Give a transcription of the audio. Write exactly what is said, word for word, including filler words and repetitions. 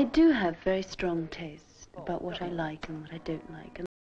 I do have very strong tastes about what I like and what I don't like. And